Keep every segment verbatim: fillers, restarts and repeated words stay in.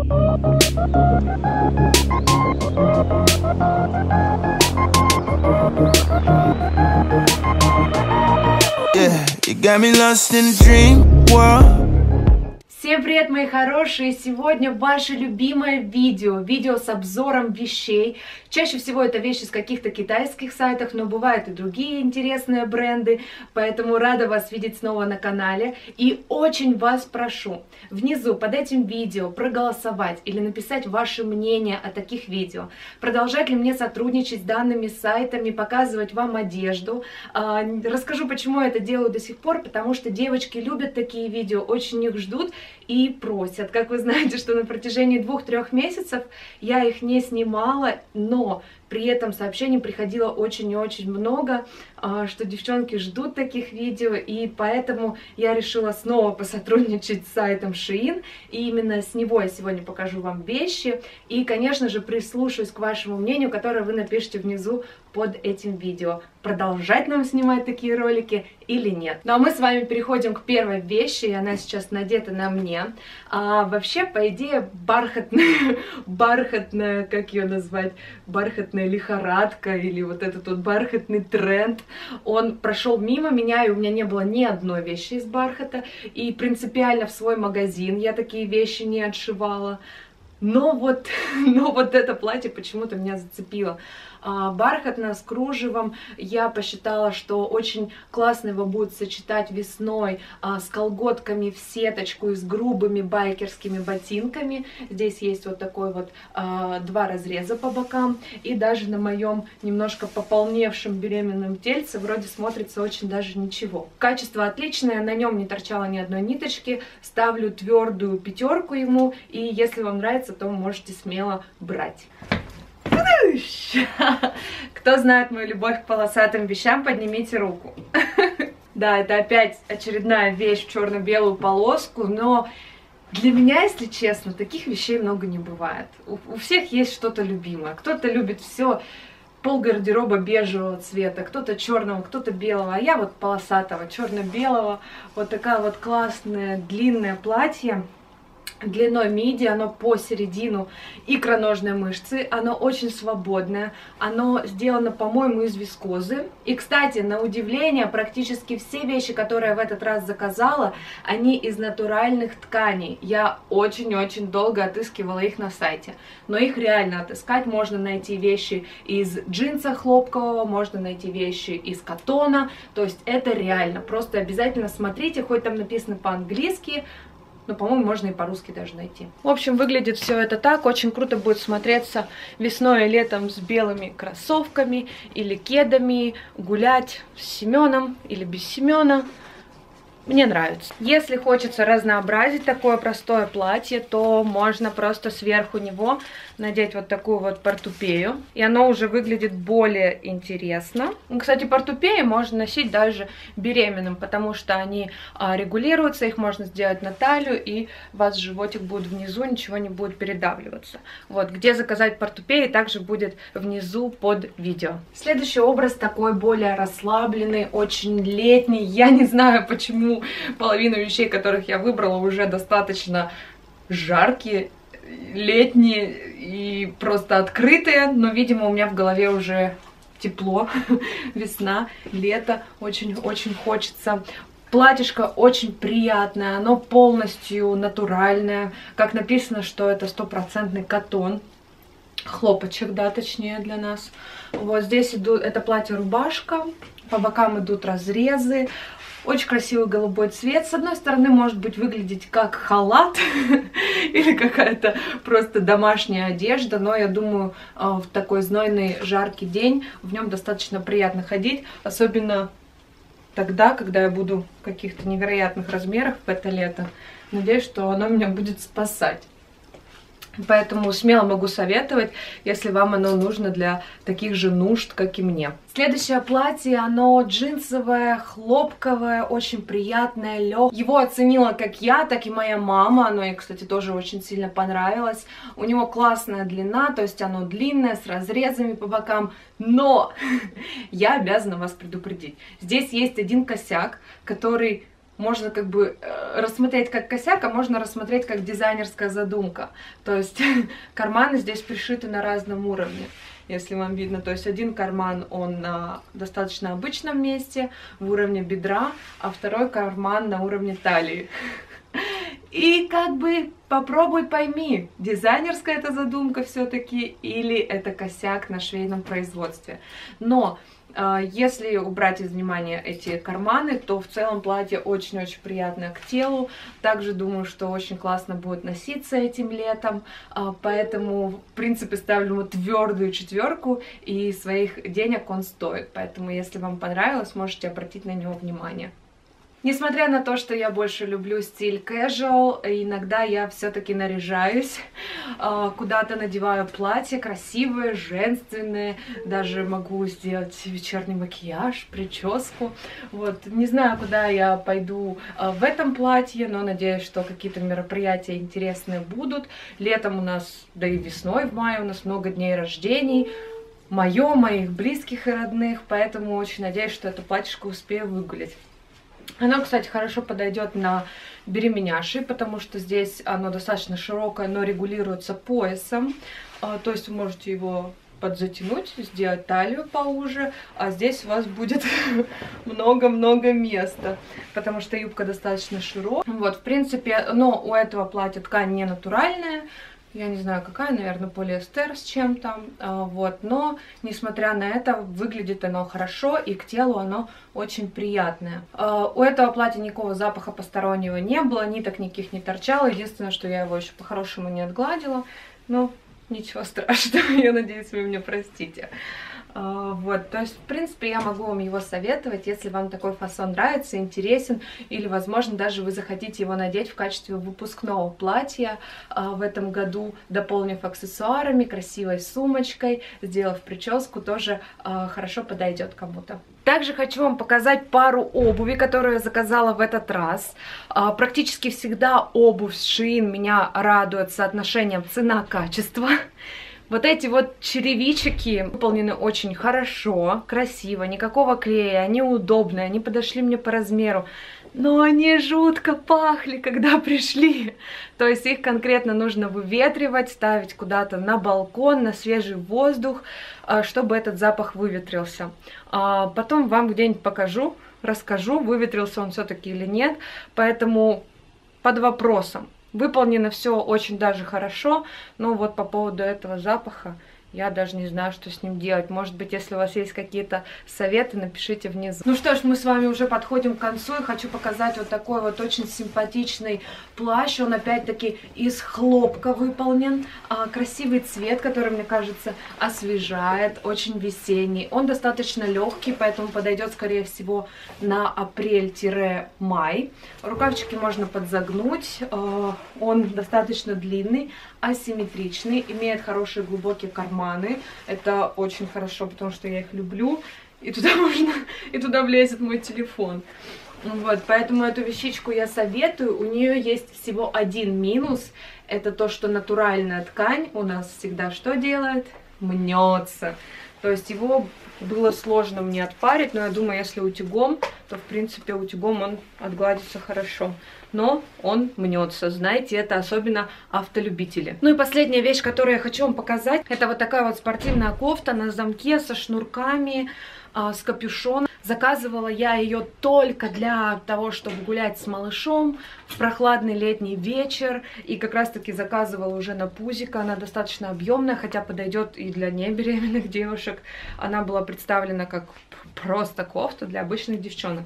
Yeah, you got me lost in a dream world. Всем привет, мои хорошие! Сегодня ваше любимое видео, видео с обзором вещей. Чаще всего это вещи с каких-то китайских сайтов, но бывают и другие интересные бренды, поэтому рада вас видеть снова на канале. И очень вас прошу внизу под этим видео проголосовать или написать ваше мнение о таких видео. Продолжать ли мне сотрудничать с данными сайтами, показывать вам одежду. Расскажу, почему я это делаю до сих пор, потому что девочки любят такие видео, очень их ждут и просят. Как вы знаете, что на протяжении двух-трех месяцев я их не снимала, но при этом сообщений приходило очень и очень много, что девчонки ждут таких видео, и поэтому я решила снова посотрудничать с сайтом Shein, и именно с него я сегодня покажу вам вещи, и, конечно же, прислушаюсь к вашему мнению, которое вы напишите внизу под этим видео. Продолжать нам снимать такие ролики или нет. Ну а мы с вами переходим к первой вещи, и она сейчас надета на мне. А, вообще, по идее, бархатная, бархатная, как ее назвать, бархатная лихорадка или вот этот вот бархатный тренд, он прошел мимо меня, и у меня не было ни одной вещи из бархата, и принципиально в свой магазин я такие вещи не отшивала. Но вот, но вот это платье почему-то меня зацепило. А, бархатное с кружевом, я посчитала, что очень классно его будет сочетать весной а, с колготками в сеточку и с грубыми байкерскими ботинками. Здесь есть вот такой вот а, два разреза по бокам, и даже на моем немножко пополневшем беременном тельце вроде смотрится очень даже ничего. Качество отличное, на нем не торчало ни одной ниточки, ставлю твердую пятерку ему, и если вам нравится, то можете смело брать. Кто знает мою любовь к полосатым вещам, поднимите руку. Да, это опять очередная вещь в черно-белую полоску, но для меня, если честно, таких вещей много не бывает. У, у всех есть что-то любимое. Кто-то любит все пол гардероба бежевого цвета, кто-то черного, кто-то белого, а я вот полосатого, черно-белого. Вот такая вот классное длинное платье. Длиной миди, оно по середину икроножной мышцы, оно очень свободное, оно сделано, по-моему, из вискозы. И, кстати, на удивление, практически все вещи, которые я в этот раз заказала, они из натуральных тканей. Я очень-очень долго отыскивала их на сайте, но их реально отыскать. Можно найти вещи из джинса хлопкового, можно найти вещи из катона, то есть это реально. Просто обязательно смотрите, хоть там написано по-английски, но, по-моему, можно и по-русски даже найти. В общем, выглядит все это так. Очень круто будет смотреться весной и летом с белыми кроссовками или кедами, гулять с Семеном или без Семена. Мне нравится. Если хочется разнообразить такое простое платье, то можно просто сверху него надеть вот такую вот портупею. И оно уже выглядит более интересно. Кстати, портупеи можно носить даже беременным, потому что они а, регулируются, их можно сделать на талию, и у вас животик будет внизу, ничего не будет передавливаться. Вот, где заказать портупеи, также будет внизу под видео. Следующий образ такой более расслабленный, очень летний. Я не знаю, почему половину вещей, которых я выбрала, уже достаточно жаркие, летние и просто открытые, но, видимо, у меня в голове уже тепло, весна, лето, очень-очень хочется. Платьишко очень приятное, оно полностью натуральное, как написано, что это стопроцентный катон, хлопочек, да, точнее для нас. Вот здесь идут, это платье-рубашка, по бокам идут разрезы. Очень красивый голубой цвет. С одной стороны, может быть, выглядеть как халат или какая-то просто домашняя одежда, но я думаю, в такой знойный жаркий день в нем достаточно приятно ходить, особенно тогда, когда я буду в каких-то невероятных размерах в это лето. Надеюсь, что оно меня будет спасать. Поэтому смело могу советовать, если вам оно нужно для таких же нужд, как и мне. Следующее платье, оно джинсовое, хлопковое, очень приятное, легкое. Его оценила как я, так и моя мама. Оно ей, кстати, тоже очень сильно понравилось. У него классная длина, то есть оно длинное, с разрезами по бокам. Но я обязана вас предупредить. Здесь есть один косяк, который можно как бы рассмотреть как косяк, а можно рассмотреть как дизайнерская задумка. То есть карманы здесь пришиты на разном уровне, если вам видно. То есть один карман, он на достаточно обычном месте, в уровне бедра, а второй карман на уровне талии. И как бы попробуй пойми, дизайнерская это задумка все-таки или это косяк на швейном производстве. Но э, если убрать из внимания эти карманы, то в целом платье очень-очень приятное к телу. Также думаю, что очень классно будет носиться этим летом. Э, поэтому, в принципе, ставлю ему твердую четверку, и своих денег он стоит. Поэтому, если вам понравилось, можете обратить на него внимание. Несмотря на то, что я больше люблю стиль casual, иногда я все-таки наряжаюсь, куда-то надеваю платье красивое, женственное, даже могу сделать вечерний макияж, прическу. Вот. Не знаю, куда я пойду в этом платье, но надеюсь, что какие-то мероприятия интересные будут. Летом у нас, да и весной, в мае у нас много дней рождений. Мое, моих близких и родных, поэтому очень надеюсь, что это платьишко успею выгулять. Оно, кстати, хорошо подойдет на беременяши, потому что здесь оно достаточно широкое, но регулируется поясом. То есть вы можете его подзатянуть, сделать талию поуже, а здесь у вас будет много-много места, потому что юбка достаточно широкая. Вот, в принципе, но у этого платья ткань не натуральная. Я не знаю, какая, наверное, полиэстер с чем-то, вот, но, несмотря на это, выглядит оно хорошо, и к телу оно очень приятное. У этого платья никакого запаха постороннего не было, ниток никаких не торчало, единственное, что я его еще по-хорошему не отгладила, но ничего страшного, я надеюсь, вы меня простите. Вот, то есть, в принципе, я могу вам его советовать, если вам такой фасон нравится, интересен, или, возможно, даже вы захотите его надеть в качестве выпускного платья в этом году, дополнив аксессуарами, красивой сумочкой, сделав прическу, тоже хорошо подойдет кому-то. Также хочу вам показать пару обуви, которую я заказала в этот раз. Практически всегда обувь с Shein меня радует соотношением цена-качество. Вот эти вот черевички выполнены очень хорошо, красиво, никакого клея, они удобные, они подошли мне по размеру. Но они жутко пахли, когда пришли. То есть их конкретно нужно выветривать, ставить куда-то на балкон, на свежий воздух, чтобы этот запах выветрился. Потом вам где-нибудь покажу, расскажу, выветрился он все-таки или нет. Поэтому под вопросом. Выполнено все очень даже хорошо, но вот по поводу этого запаха я даже не знаю, что с ним делать. Может быть, если у вас есть какие-то советы, напишите внизу. Ну что ж, мы с вами уже подходим к концу, и хочу показать вот такой вот очень симпатичный плащ. Он опять-таки из хлопка выполнен. А, красивый цвет, который, мне кажется, освежает, очень весенний. Он достаточно легкий, поэтому подойдет, скорее всего, на апрель-май. Рукавчики можно подзагнуть. А, он достаточно длинный, асимметричный, имеет хорошие глубокие карманы. Это очень хорошо, потому что я их люблю. И туда можно, и туда влезет мой телефон. Вот, поэтому эту вещичку я советую. У нее есть всего один минус. Это то, что натуральная ткань у нас всегда что делает? Мнется. То есть его было сложно мне отпарить, но я думаю, если утюгом, то в принципе утюгом он отгладится хорошо. Но он мнется, знаете, это особенно автолюбители. Ну и последняя вещь, которую я хочу вам показать, это вот такая вот спортивная кофта на замке со шнурками, э, с капюшоном. Заказывала я ее только для того, чтобы гулять с малышом в прохладный летний вечер. И как раз таки заказывала уже на пузико. Она достаточно объемная, хотя подойдет и для небеременных девушек. Она была представлена как просто кофта для обычных девчонок.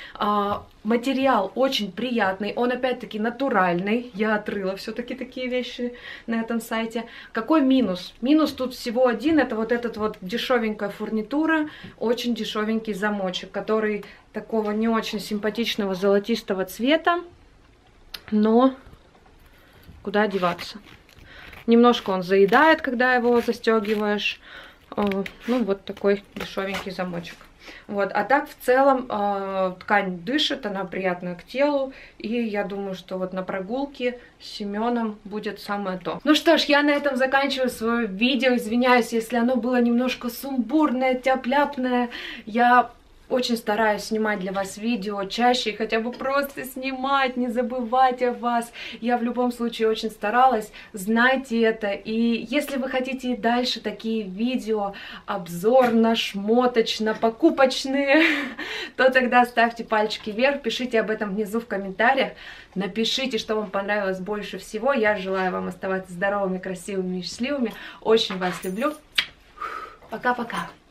А, материал очень приятный, он опять-таки натуральный. Я отрыла все-таки такие вещи на этом сайте. Какой минус? Минус тут всего один, это вот этот вот дешевенькая фурнитура, очень дешевенький замочек, который такого не очень симпатичного золотистого цвета, но куда деваться? Немножко он заедает, когда его застегиваешь. Ну, вот такой дешевенький замочек. Вот, а так в целом э, ткань дышит, она приятная к телу, и я думаю, что вот на прогулке с Семеном будет самое то. Ну что ж, я на этом заканчиваю свое видео, извиняюсь, если оно было немножко сумбурное, тяп-ляпное, я очень стараюсь снимать для вас видео чаще, хотя бы просто снимать, не забывать о вас. Я в любом случае очень старалась, знайте это. И если вы хотите и дальше такие видео, обзорно-шмоточно-покупочные, то тогда ставьте пальчики вверх, пишите об этом внизу в комментариях. Напишите, что вам понравилось больше всего. Я желаю вам оставаться здоровыми, красивыми и счастливыми. Очень вас люблю. Пока-пока.